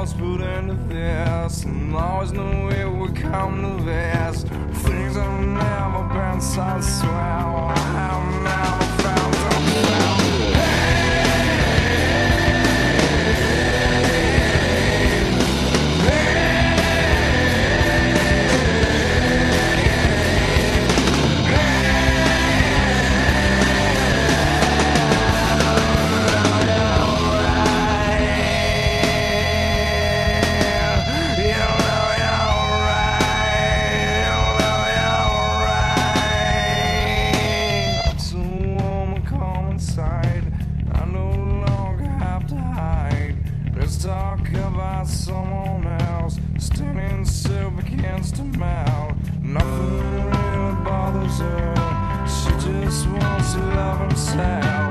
was put into this, and always knew it would come to this. Things have never been so swell. I've never found a talk about someone else standing so against a mouth. Nothing really bothers her. She just wants to love herself.